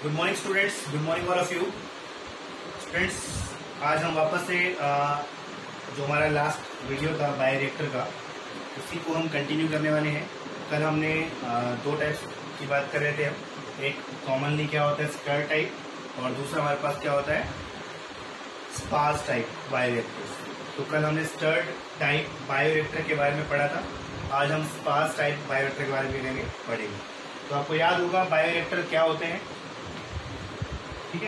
Good morning students, good morning all of you students. आज हम वापस से जो हमारा लास्ट वीडियो था बायोरिएक्टर का, उसी को हम कंटिन्यू करने वाले हैं। कल हमने दो टाइप्स की बात कर रहे थे हम। एक कॉमनली क्या होता है स्टर टाइप, और दूसरा हमारे पास क्या होता है स्पार्स टाइप बायोरिएक्टर्स। तो कल हमने स्टर्ड टाइप बायोरिएक्टर के बारे में पढ़ा था। आज हम स्पार्स टाइप बायोरिएक्टर के बारे में पढ़ेंगे। तो आपको याद होगा बायोरिएक्टर क्या होते हैं, ठीक है।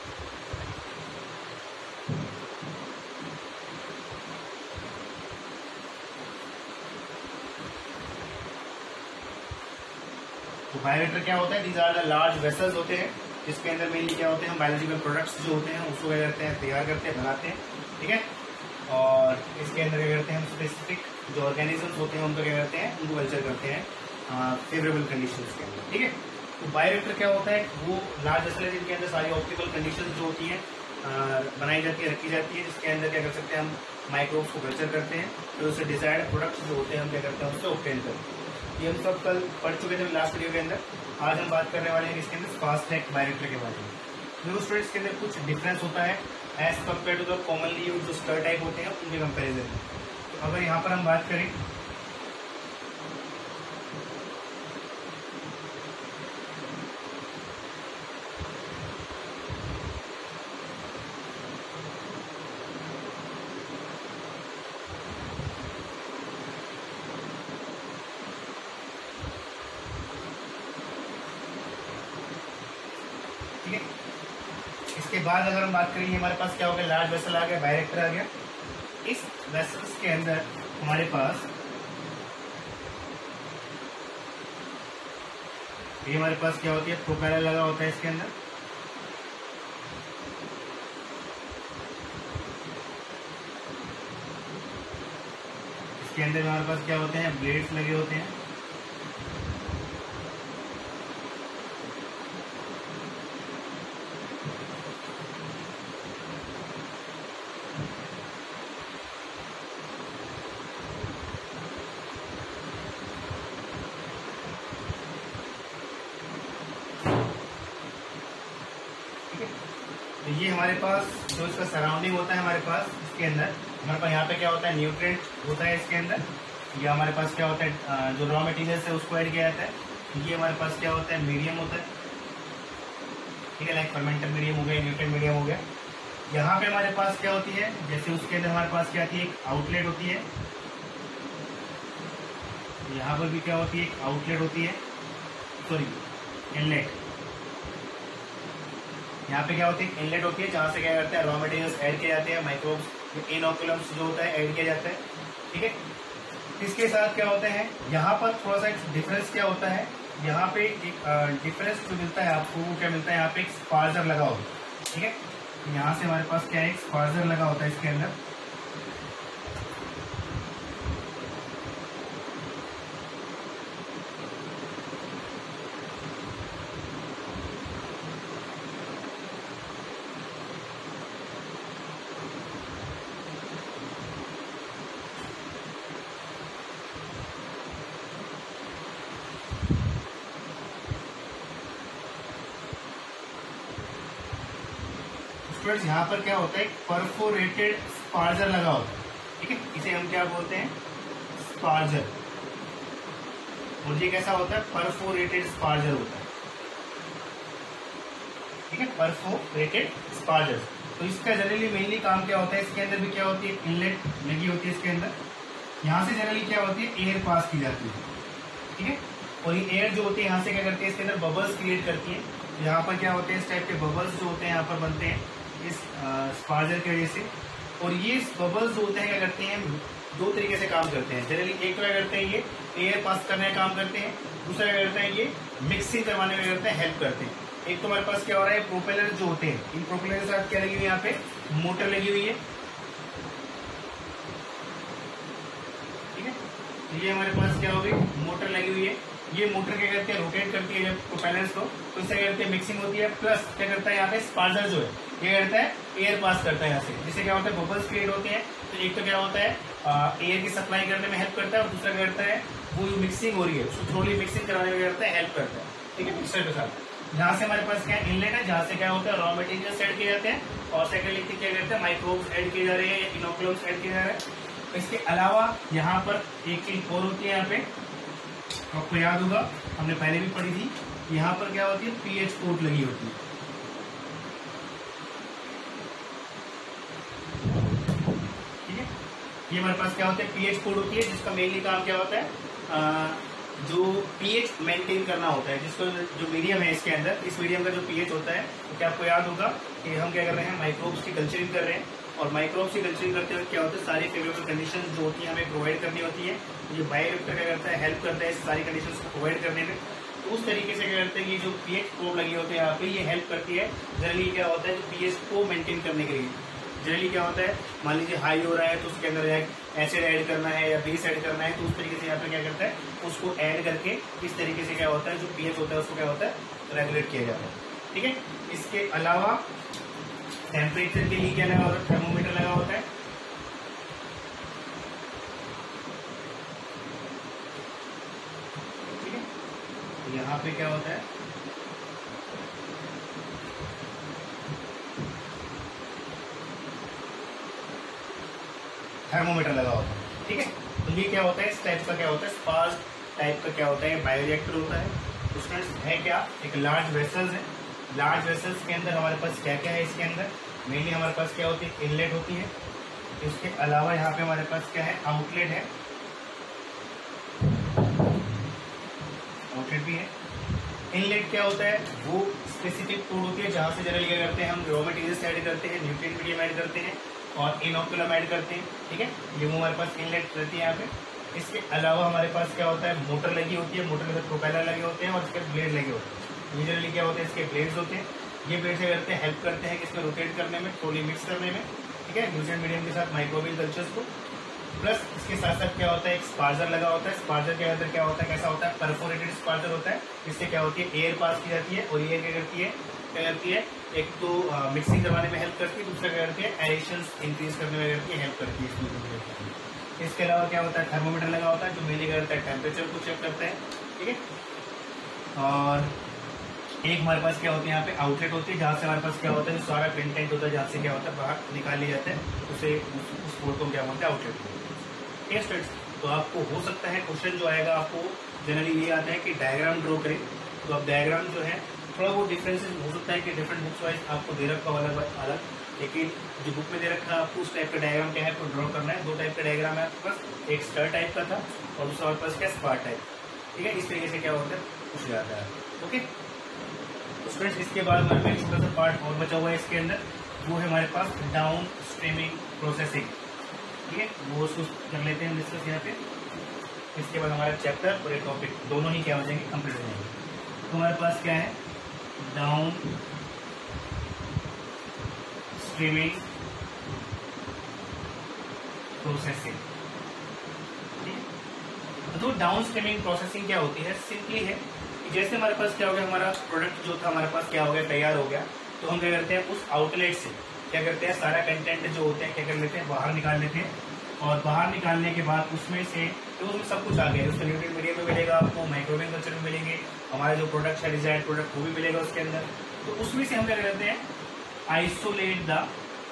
तो बायोरिएक्टर क्या होता है, these are the large vessels होते हैं, जिसके अंदर मेनली क्या होते हैं हम बायोलॉजिकल प्रोडक्ट्स जो होते हैं उसको क्या करते हैं तैयार करते हैं, बनाते हैं, ठीक है। और इसके अंदर क्या करते हैं हम स्पेसिफिक जो ऑर्गेनिजम्स होते हैं उनको क्या करते हैं उनको कल्चर करते हैं फेवरेबल कंडीशंस के अंदर, ठीक है। तो बायोरिएक्टर क्या होता है, वो लार्ज वेसल है जिनके अंदर सारी ऑप्टिकल कंडीशंस जो होती हैं बनाई जाती है, रखी जाती है, जिसके अंदर क्या कर सकते हैं हम माइक्रोब्स को कल्चर करते हैं, फिर उससे डिजायर्ड प्रोडक्ट्स जो होते हैं हम क्या करते हैं उससे ऑब्टेन करते हैं। ये हम सब कल पढ़ चुके थे लास्ट वीडियो के अंदर। आज हम बात करने वाले हैं इसके अंदर फास्ट ट्रैक बायोरिएक्टर के बारे में। देखो स्टूडेंट्स, इसके अंदर कुछ डिफरेंस होता है as compare to the commonly use जो स्टर टाइप होते हैं उनके कंपेरिजन में। तो अगर यहाँ पर हम बात करें इसके बाद अगर हम बात करेंगे हमारे पास क्या हो गया, लार्ज वेसल आ गया, बायोरिएक्टर आ गया। इस वेसल्स के अंदर हमारे पास ये हमारे पास क्या होती है प्रोपेलर लगा होता है इसके अंदर। इसके अंदर हमारे पास क्या होते हैं ब्लेड्स लगे होते हैं। तो ये हमारे पास जो इसका सराउंडिंग होता है हमारे पास इसके अंदर हमारे पास यहाँ पे क्या होता है न्यूट्रिएंट होता है इसके अंदर। ये हमारे पास क्या होता है जो रॉ मटेरियल है उसको ऐड किया जाता है। ये हमारे पास क्या होता है मीडियम होता है, ठीक है, लाइक फर्मेंटेड मीडियम हो गया, न्यूट्रिएंट मीडियम हो गया। यहाँ पे हमारे पास क्या होती है, जैसे उसके अंदर हमारे पास क्या आती है एक आउटलेट होती है। यहाँ पर भी क्या होती है एक आउटलेट होती है, सॉरी इनलेट। यहाँ पे क्या होती है इनलेट होती है जहाँ से क्या करते हैं रॉ मटेरियल्स ऐड किए जाते हैं, माइक्रोब्स इनोकुलम्स जो होता है ऐड किया जाता है, ठीक है। इसके साथ क्या होता है यहाँ पर थोड़ा सा डिफरेंस क्या होता है, यहाँ पे एक डिफरेंस जो मिलता है आपको वो क्या मिलता है, यहाँ पे एक स्पार्जर लगा होता है, ठीक है। यहाँ से हमारे पास क्या है एक स्पार्जर लगा होता है इसके अंदर। यहाँ पर क्या होता है परफोरेटेड स्पार्जर लगा होता है, ठीक है। इसे हम क्या बोलते हैं स्पार्जर। और ये कैसा होता है परफोरेटेड स्पार्जर होता है, ठीक है, परफोरेटेड स्पार्जर। तो इसका जनरली मेनली काम क्या होता है, इसके अंदर भी क्या होती है इनलेट लगी होती है इसके अंदर। यहाँ से जनरली क्या होती है एयर पास की जाती है, ठीक है। और ये एयर जो होती है यहाँ से क्या करती है इसके अंदर बबल्स क्रिएट करती है। यहाँ पर क्या होते हैं इस टाइप के बबल्स जो होते हैं यहाँ पर बनते हैं इस स्पार्जर की वजह से। और ये बबल्स जो होते हैं क्या करते हैं दो तरीके से काम करते हैं जनरली। एक तो क्या करते हैं ये एयर पास करने का काम करते हैं, दूसरा क्या करते हैं ये मिक्सिंग करवाने में करते हैं हेल्प करते हैं। एक तो हमारे पास क्या हो रहा है प्रोपेलर जो होते हैं, इन प्रोपेलर के साथ क्या लगी हुई है यहाँ पे मोटर लगी हुई है, ठीक है। ये हमारे पास क्या हो गई मोटर लगी हुई है। ये मोटर क्या करती है रोटेट करती है जब प्रोपेलर्स को, तो इससे क्या करती है मिक्सिंग होती है। प्लस क्या करता है यहाँ पे स्पार्जर जो है ये करता है एयर पास करता है यहाँ से, जिससे क्या होता है बबल्स क्रिएट होते हैं। तो एक तो क्या होता है एयर की सप्लाई करने में हेल्प करता है, और दूसरा क्या करता है वो जो मिक्सिंग हो रही है उसको थ्रोली मिक्सिंग कराने में करता है हेल्प करता है, ठीक है, मिक्सर के साथ। जहाँ से हमारे पास क्या इनलेट है, जहाँ से क्या होता है रॉ मटेरियल ऐड किए जाते हैं, और सेकेंडली क्या करते हैं माइक्रोब्स ऐड किए जा रहे हैं, इनोकुलम्स ऐड किए जा रहे हैं। इसके अलावा यहाँ पर एक चीज और होती है, यहाँ पे आपको याद होगा हमने पहले भी पढ़ी थी, यहाँ पर क्या होती है पीएच कोड लगी होती है। ठीक है, ये हमारे पास क्या होता है पीएच कोड होती है, जिसका मेनली काम क्या होता है जो पीएच मेंटेन करना होता है, जिसको जो मीडियम है इसके अंदर, इस मीडियम का जो पीएच होता है, तो क्या आपको याद होगा कि हम क्या कर रहे हैं माइक्रोब्स की कल्चरिंग कर रहे हैं, और माइक्रोब्स की कल्चरिंग करते हुए क्या होता है सारी फेवरेबल कंडीशन जो होती है हमें प्रोवाइड करनी होती है। ये बायोरिएक्टर क्या करता है हेल्प करता है इस सारी कंडीशन को प्रोवाइड करने में। तो उस तरीके से क्या करते हैं ये जो पीएच प्रोब लगी होती है यहाँ पे, ये हेल्प करती है जनरली क्या होता है जो पीएच को मेंटेन करने के लिए। जनरली क्या होता है मान लीजिए हाई हो रहा है तो उसके अंदर एसिड ऐड करना है या बेस ऐड करना है, तो उस तरीके से यहाँ पे क्या करता है उसको ऐड करके इस तरीके से क्या होता है जो पीएच होता है उसको क्या होता है रेगुलेट किया जाता है। ठीक है, इसके अलावा टेम्परेचर के लिए क्या लगा होता है थर्मोमीटर लगा होता है। ठीक है, यहाँ पे क्या होता है थर्मोमीटर लगा होता है। ठीक है, तो ये क्या होता है इस टाइप का क्या होता है स्पार्स टाइप का क्या होता है बायोरिएक्टर होता है। उसमें है क्या एक लार्ज वेसल्स है। लार्ज वेसल्स के अंदर हमारे पास क्या क्या है, इसके अंदर मेनली हमारे पास क्या होती है इनलेट होती है। इसके अलावा यहाँ पे हमारे पास क्या है आउटलेट है, आउटलेट भी है। इनलेट क्या होता है वो स्पेसिफिक कोड होती है जहाँ से जनरली क्या करते हैं हम रॉ मटेरियल्स ऐड करते हैं, न्यूट्रिएंट मीडियम ऐड करते हैं और इनोकुलम ऐड करते हैं। ठीक है, ये वो हमारे पास इनलेट रहती है यहाँ पे। इसके अलावा हमारे पास क्या होता है मोटर लगी होती है, मोटर के साथ प्रोपेलर लगे होते हैं और इसके ब्लेड लगे होते हैं। यूजुअली क्या होते हैं इसके ब्लेड्स होते हैं, ये ब्लेड क्या करते हैं हेल्प करते हैं इसमें रोटेट करने में, थोड़ी मिक्स करने में। ठीक है, न्यूट्रिएंट मीडियम के साथ माइक्रोबियल कल्चर्स को। प्लस इसके साथ साथ क्या होता है एक स्पार्जर लगा होता है। स्पार्जर के अंदर क्या होता है कैसा होता है परफोरेटेड स्पार्जर होता है, इससे क्या होती है एयर पास की जाती है और एयर क्या करती है एक तो मिक्सिंग करवाने में हेल्प करती है, दूसरा क्या करती है एडिशंस इंक्रीज करने में करती है हेल्प करती है। इसके अलावा क्या होता है थर्मोमीटर लगा होता है जो मेनली करता है टेम्परेचर को चेक करता है। ठीक है, और एक हमारे पास क्या होती है यहाँ पे आउटलेट होती है जहाँ से हमारे पास क्या होता है जो सारा कंटेंट होता है जहाँ से क्या होता है बाहर निकाल लिया जाता है, उसे उस बोर्ड को क्या बोलते हैं आउटलेट। तो आपको हो सकता है क्वेश्चन जो आएगा आपको जनरली ये आता है कि डायग्राम ड्रॉ करें, तो अब डायग्राम जो है थोड़ा वो डिफरेंसेस हो सकता है कि डिफरेंट बुक्स वाइज आपको दे रखा अलग अलग, लेकिन जो बुक में दे रखा है आपको उस टाइप का डायग्राम क्या है आपको ड्रॉ करना है। दो टाइप का डायग्राम है आपके पास, एक स्टार टाइप का था और दूसरा हमारे पास क्या स्पार टाइप। ठीक है, इस तरीके से क्या होता है पूछ जाता है। ओके, तो फ्रेंड्स इसके बाद हमारे पास छोटा सा पार्ट और बचा हुआ है इसके अंदर, वो है हमारे पास डाउन स्ट्रीमिंग प्रोसेसिंग। ठीक है, वो उसको कर लेते हैं डिस्कस यहाँ पे। इसके बाद हमारा चैप्टर और एक टॉपिक दोनों ही क्या हो जाएंगे कंप्लीट हो जाएंगे। तो हमारे पास क्या है डाउन स्ट्रीमिंग प्रोसेसिंग। ठीक है, तो डाउन स्ट्रीमिंग प्रोसेसिंग क्या होती है सिंपली है कि जैसे हमारे पास क्या हो गया हमारा प्रोडक्ट जो था हमारे पास क्या हो गया तैयार हो गया, तो हम क्या करते हैं उस आउटलेट से क्या करते हैं सारा कंटेंट जो होते हैं क्या कर लेते हैं बाहर निकाल लेते हैं, और बाहर निकालने के बाद उसमें से तो उसमें सब कुछ आ गया, उसका न्यूट्रिएंट मीडियम में मिलेगा आपको, माइक्रोबियल कल्चर में मिलेंगे, हमारा जो प्रोडक्ट है डिजायर्ड प्रोडक्ट वो भी मिलेगा उसके अंदर। तो उसमें से हम क्या करते हैं आइसोलेट द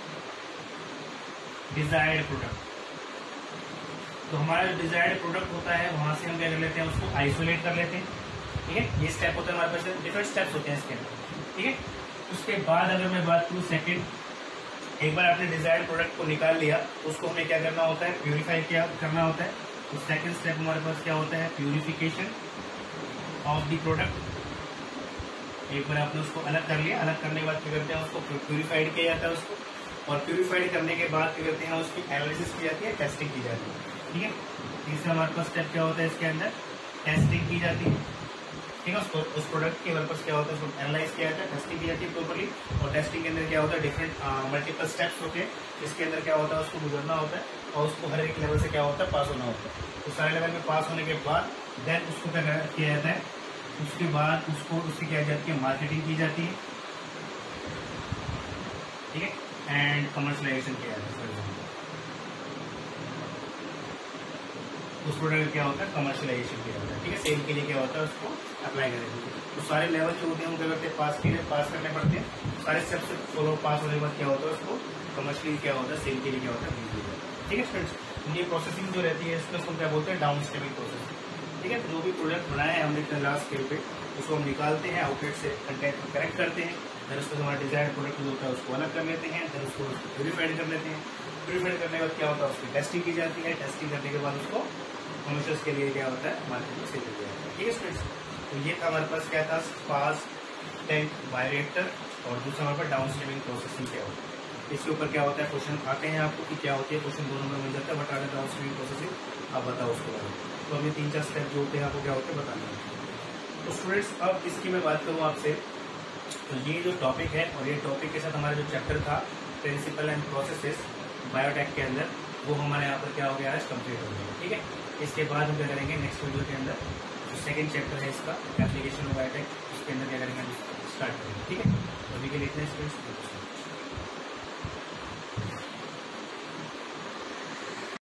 डिजायर्ड प्रोडक्ट। तो हमारा जो डिजायर्ड प्रोडक्ट होता है वहां से हम क्या कर लेते हैं उसको आइसोलेट कर लेते हैं। ठीक है, ये स्टेप होता है हमारे पास, डिफरेंट स्टेप्स होते हैं इसके अंदर। ठीक है, उसके बाद अगर मैं बात करूँ सेकेंड, एक बार आपने डिजायर्ड प्रोडक्ट को निकाल लिया उसको हमें क्या करना होता है प्यूरिफाई क्या करना होता है। तो सेकंड स्टेप हमारे पास क्या होता है प्यूरिफिकेशन ऑफ द प्रोडक्ट। एक बार आपने उसको अलग कर लिया, अलग करने के बाद क्या करते हैं उसको प्यूरिफाइड किया जाता है उसको, और प्यूरिफाइड करने के बाद क्या करते हैं उसकी एनालिसिस की जाती है, टेस्टिंग की जाती है। ठीक है, तीसरा हमारे पास स्टेप क्या होता है इसके अंदर टेस्टिंग की जाती है। ठीक है, उस प्रोडक्ट के हमारे पास क्या होता है उसको एनालाइज किया जाता है, टेस्टिंग की जाती है प्रॉपर्ली। और टेस्टिंग के अंदर क्या होता है डिफरेंट मल्टीपल स्टेप्स होते हैं, इसके अंदर क्या होता है उसको गुजरना होता है और उसको हर एक लेवल से क्या होता है पास होना होता है। तो सारे लेवल में पास होने के बाद देन उसको क्या किया जाता है, उसके बाद उसको उसकी क्या जाती है मार्केटिंग की जाती है। ठीक है, एंड कमर्शलाइजेशन किया जाता है। उस प्रोडक्ट का क्या होता है कमर्शलाइजेशन किया जाता है। ठीक है, सेल के लिए क्या होता है उसको अप्लाई करेंगे। तो सारे लेवल जो होते हैं वो क्या करते हैं, पास करने पड़ते हैं। सारे स्टेप्स फॉलो पास होने के बाद क्या होता है, उसको कमर्शियली क्या होता है, सेल के लिए क्या होता है, भेज दिया जाता है। ठीक है फ्रेंड्स, ये प्रोसेसिंग जो रहती है इसको हम क्या बोलते हैं, डाउन स्ट्रीमिंग प्रोसेस। ठीक है, तो जो भी प्रोडक्ट बनाया है हमने इतना लार्ज स्केल पे, उसको हम निकालते हैं, आउटलेट से कंटेंट को करेक्ट करते हैं, फिर उसको हमारा डिजायर प्रोडक्ट जो होता है उसको अलग कर लेते हैं, फिर उसको प्यूरिफाइड कर लेते हैं। प्यूरिफाइड करने के बाद क्या होता है, उसकी टेस्टिंग की जाती है। टेस्टिंग करने के बाद उसको कमर्शियल्स के लिए क्या होता है, मार्केट में सेल किया जाता है। ठीक है फ्रेंड्स, तो ये था हमारे पास क्या था, फास्ट टैंक बायोरिएक्टर, और दूसरा हमारे पास डाउन स्ट्रीमिंग प्रोसेसिंग क्या होता है। इसके ऊपर क्या होता है, क्वेश्चन आते हैं आपको कि क्या होती है, क्वेश्चन 2 नंबर मिल जाता है, बता दें डाउन स्ट्रीमिंग प्रोसेसिंग, आप बताओ उसके बारे में। तो अभी 3-4 स्टेप जो होते हैं आपको क्या होते हैं बताना है। तो स्टूडेंट्स, अब इसकी मैं बात करूँ आपसे, तो ये जो टॉपिक है और ये टॉपिक के साथ हमारा जो चैप्टर था प्रिंसिपल एंड प्रोसेसेस बायोटेक के अंदर, वो हमारे यहाँ पर क्या हो गया, आज कंप्लीट हो गया। ठीक है, इसके बाद हम क्या करेंगे, नेक्स्ट वीडियो के अंदर जो सेकंड चैप्टर है इसका एप्लीकेशन ऑफ बायोटेक, उसके अंदर क्या करेंगे, स्टार्ट करेंगे। ठीक है, अभी के लिए इतने स्टूडेंट्स।